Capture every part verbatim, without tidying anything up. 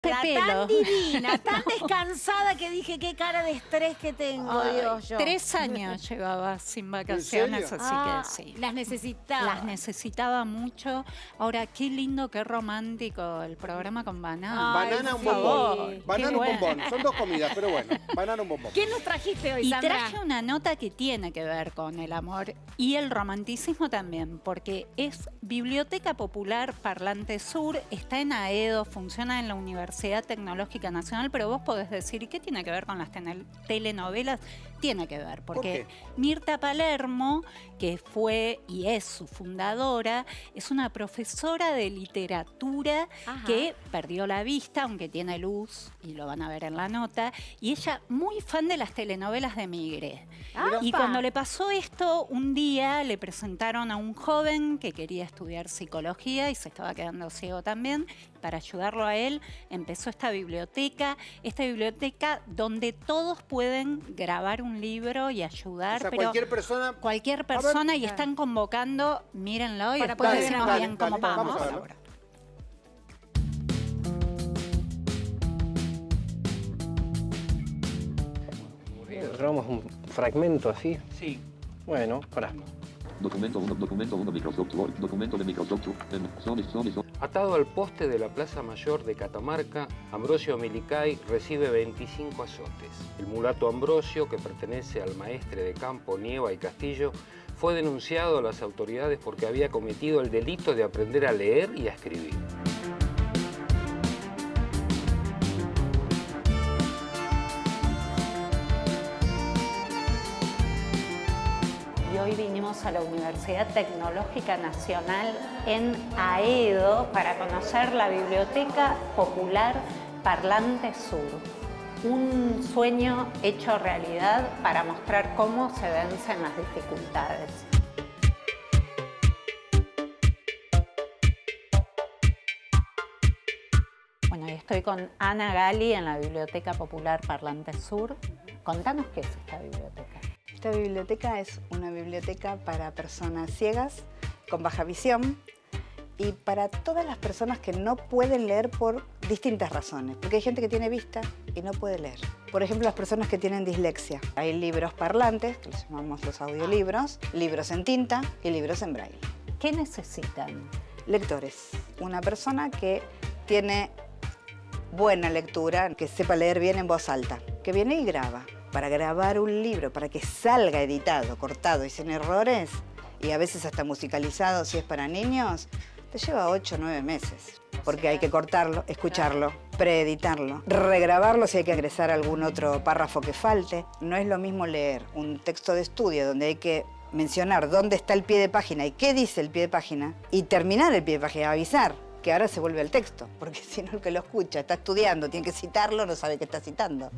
La pelo. tan divina, tan descansada que dije qué cara de estrés que tengo, Ay, Dios yo. Tres años llevaba sin vacaciones, así Ah, que sí. las necesitaba. Las necesitaba mucho. Ahora, qué lindo, qué romántico el programa con Banana. Ay, Banana, un sí. bombón. Banana, Qué un bueno. bombón. Son dos comidas, pero bueno. Banana, un bombón. ¿Qué nos trajiste hoy, Y Sandra? traje una nota que tiene que ver con el amor y el romanticismo también, porque es Biblioteca Popular Parlante Sur, está en Aedo, funciona en la Universidad Tecnológica Nacional, pero vos podés decir, ¿y qué tiene que ver con las telenovelas? Tiene que ver, porque ¿Por Mirta Palermo, que fue y es su fundadora, es una profesora de literatura Ajá. que perdió la vista, aunque tiene luz, y lo van a ver en la nota, y ella muy fan de las telenovelas de Migre. Y ¡Apa! cuando le pasó esto, un día le presentaron a un joven que quería estudiar psicología y se estaba quedando ciego también. Para ayudarlo a él, empezó esta biblioteca, esta biblioteca donde todos pueden grabar un libro y ayudar. O sea, pero cualquier persona... cualquier persona, y están convocando, mírenlo, y Para después poder decimos grabar. bien Dale, cómo dale, vamos. vamos a verlo. ahora. Grabamos un fragmento así. Sí. Bueno, pará. Documento uno, documento uno, Microsoft Word, documento de Microsoft Word, son, son, son. Atado al poste de la Plaza Mayor de Catamarca, Ambrosio Milicay recibe veinticinco azotes. El mulato Ambrosio, que pertenece al maestre de campo Nieva y Castillo, fue denunciado a las autoridades porque había cometido el delito de aprender a leer y a escribir. Y hoy vinimos a la Universidad Tecnológica Nacional en Aedo para conocer la Biblioteca Popular Parlante Sur. Un sueño hecho realidad para mostrar cómo se vencen las dificultades. Bueno, y estoy con Ana Gali en la Biblioteca Popular Parlante Sur. Contanos qué es esta biblioteca. Esta biblioteca es una biblioteca para personas ciegas, con baja visión y para todas las personas que no pueden leer por distintas razones. Porque hay gente que tiene vista y no puede leer. Por ejemplo, las personas que tienen dislexia. Hay libros parlantes, que los llamamos los audiolibros, libros en tinta y libros en braille. ¿Qué necesitan? Lectores. Una persona que tiene buena lectura, que sepa leer bien en voz alta, que viene y graba. Para grabar un libro, para que salga editado, cortado y sin errores, y a veces hasta musicalizado si es para niños, te lleva ocho o nueve meses. Porque hay que cortarlo, escucharlo, preeditarlo, regrabarlo si hay que agregar algún otro párrafo que falte. No es lo mismo leer un texto de estudio donde hay que mencionar dónde está el pie de página y qué dice el pie de página, y terminar el pie de página, avisar que ahora se vuelve al texto. Porque si no, el que lo escucha está estudiando, tiene que citarlo, no sabe qué está citando.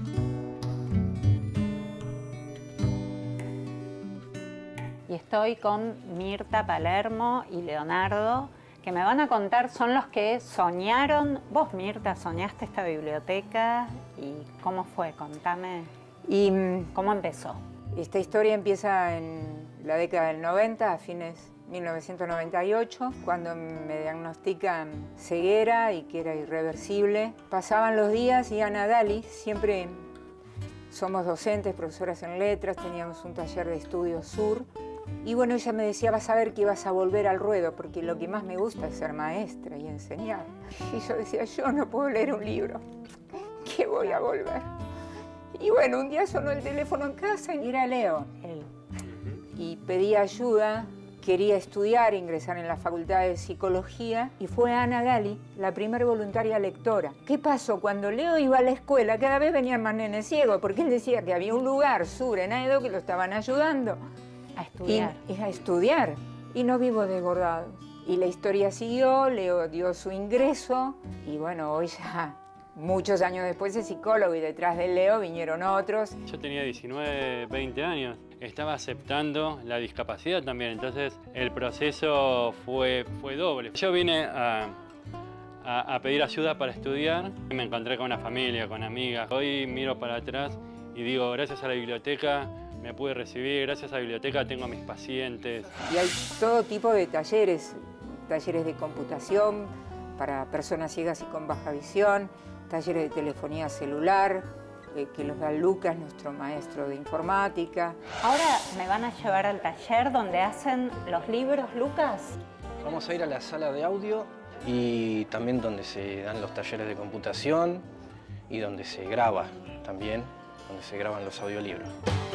Y estoy con Mirta Palermo y Leonardo, que me van a contar, son los que soñaron. Vos, Mirta, soñaste esta biblioteca y ¿cómo fue? Contame, Y ¿cómo empezó? esta historia empieza en la década del noventa, a fines de mil novecientos noventa y ocho, cuando me diagnostican ceguera y que era irreversible. Pasaban los días y Ana Gali, siempre somos docentes, profesoras en letras, teníamos un taller de estudio sur. Y bueno, ella me decía, vas a ver que ibas a volver al ruedo, porque lo que más me gusta es ser maestra y enseñar. Y yo decía, yo no puedo leer un libro, ¿qué voy a volver? Y bueno, un día sonó el teléfono en casa y era Leo. Él. Y pedí ayuda, quería estudiar, ingresar en la Facultad de Psicología, y fue Ana Gali, la primer voluntaria lectora. ¿Qué pasó? Cuando Leo iba a la escuela, cada vez venían más nenes ciegos, porque él decía que había un lugar sur en Aedo que lo estaban ayudando. A estudiar. Y, y a estudiar. Y no vivo desbordado. Y la historia siguió, Leo dio su ingreso, y bueno, hoy ya, muchos años después, es psicólogo, y detrás de Leo vinieron otros. Yo tenía diecinueve, veinte años. Estaba aceptando la discapacidad también, entonces el proceso fue, fue doble. Yo vine a, a, a pedir ayuda para estudiar y me encontré con una familia, con amigas. Hoy miro para atrás y digo, gracias a la biblioteca me pude recibir, gracias a la biblioteca tengo a mis pacientes. Y hay todo tipo de talleres, talleres de computación para personas ciegas y con baja visión, talleres de telefonía celular, eh, que los da Lucas, nuestro maestro de informática. Ahora me van a llevar al taller donde hacen los libros, Lucas. Vamos a ir a la sala de audio y también donde se dan los talleres de computación y donde se graba también, donde se graban los audiolibros.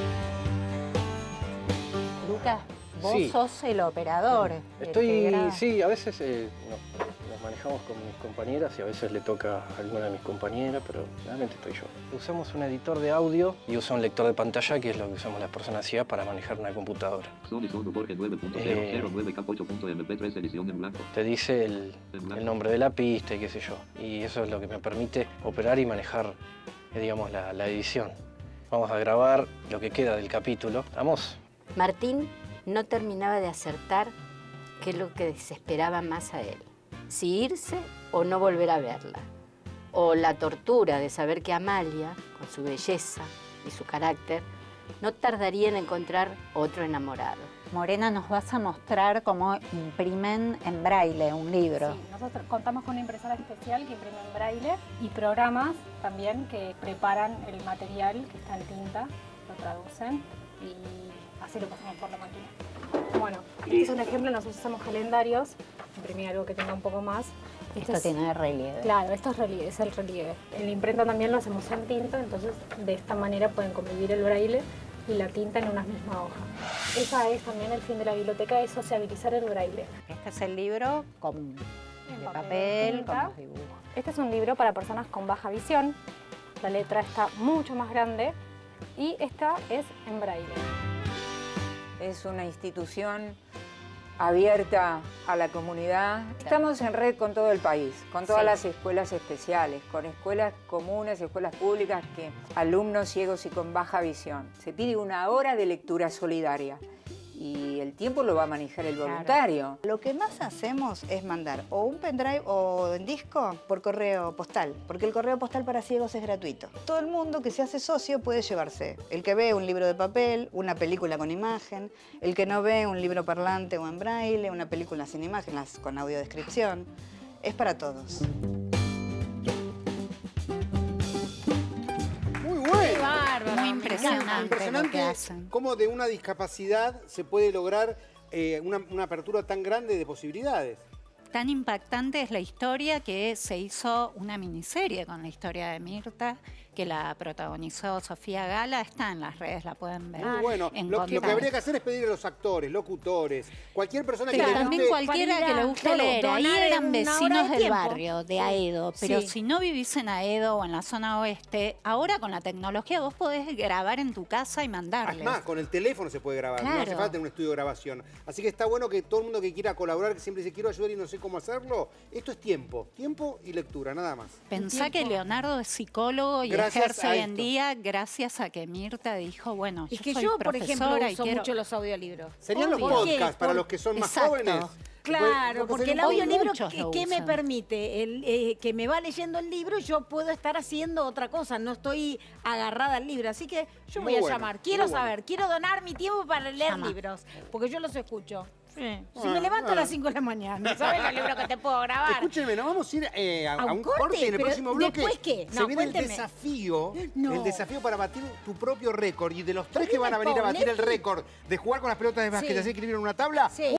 Lucas, vos Sí. sos el operador. el que Estoy, graba. sí, a veces eh, nos, nos manejamos con mis compañeras y a veces le toca a alguna de mis compañeras, pero realmente estoy yo. Usamos un editor de audio y usa un lector de pantalla, que es lo que usamos las personas ciegas para manejar una computadora. Sony Sono Borges nueve punto cero cero nueve K ocho punto M P tres edición en blanco. Te dice el, el nombre de la pista y qué sé yo. Y eso es lo que me permite operar y manejar, eh, digamos, la, la edición. Vamos a grabar lo que queda del capítulo. ¿Vamos? Martín no terminaba de acertar qué es lo que desesperaba más a él. Si irse o no volver a verla. O la tortura de saber que Amalia, con su belleza y su carácter, no tardaría en encontrar otro enamorado. Morena, nos vas a mostrar cómo imprimen en braille un libro. Sí, nosotros contamos con una impresora especial que imprime en braille y programas también que preparan el material que está en tinta, lo traducen y así lo pasamos por la máquina. Bueno, este es un ejemplo, nosotros usamos calendarios, imprimí algo que tenga un poco más. Este Esto es- tiene relieve. Claro, esto es, relieve, es el relieve. En la imprenta también lo hacemos en tinta, entonces de esta manera pueden convivir el braille y la tinta en una misma hoja. Esa es también el fin de la biblioteca, es sociabilizar el braille. Este es el libro con En de papel, papel, tinta. con los dibujos. Este es un libro para personas con baja visión. La letra está mucho más grande y esta es en braille. Es una institución abierta a la comunidad. Estamos en red con todo el país, con todas Sí. las escuelas especiales, con escuelas comunes, escuelas públicas, que alumnos ciegos y con baja visión. Se pide una hora de lectura solidaria y el tiempo lo va a manejar el voluntario. Lo que más hacemos es mandar o un pendrive o en disco por correo postal, porque el correo postal para ciegos es gratuito. Todo el mundo que se hace socio puede llevarse. El que ve un libro de papel, una película con imagen, el que no ve un libro parlante o en braille, una película sin imágenes con audiodescripción. Es para todos. Muy bueno. Bárbaro. Muy me impresionante encanta. lo Impresionante que hacen. cómo de una discapacidad se puede lograr eh, una, una apertura tan grande de posibilidades. Tan impactante es la historia que se hizo una miniserie con la historia de Mirta, que la protagonizó Sofía Gala. Está en las redes, la pueden ver. Muy bueno. Lo, lo que encontrar. habría que hacer es pedir a los actores, locutores, cualquier persona que Pero le también guste. cualquiera que le guste Claro, leer. Ahí donar en eran una hora vecinos de del tiempo. barrio, de Aedo. Pero Sí. si no vivís en Aedo o en la zona oeste, ahora con la tecnología vos podés grabar en tu casa y mandarles. Es más, con el teléfono se puede grabar, no hace Claro. falta tener un estudio de grabación. Así que está bueno que todo el mundo que quiera colaborar, que siempre dice quiero ayudar y no sé cómo hacerlo, esto es tiempo, tiempo y lectura, nada más. Pensá que Leonardo es psicólogo y Gracias ejerce a hoy en esto. día gracias a que Mirta dijo, bueno, Es yo que soy yo, por ejemplo, profesora y uso quiero... mucho los audiolibros. Serían los Obvio. podcasts para Por- los que son más Exacto. jóvenes. Claro, Porque porque el sería un audiolibro, muchos ¿qué, lo qué me usan. permite? El, eh, que me va leyendo el libro y yo puedo estar haciendo otra cosa, no estoy agarrada al libro. Así que yo Muy voy a bueno, llamar, quiero muy bueno. saber, quiero donar mi tiempo para leer Llama. libros, porque yo los escucho. Si Ah, me levanto ah. a las cinco de la mañana, ¿sabes los libros que te puedo grabar? Escúchenme, nos vamos a ir eh, a, ¿A a un un corte? corte y en el Pero próximo bloque ¿después qué? se No, viene cuénteme. el desafío, No. el desafío para batir tu propio récord. Y de los tres ¿Por que qué van a me venir a batir el pones? récord de jugar con las pelotas de básquet Sí. y así escribir en una tabla, Sí.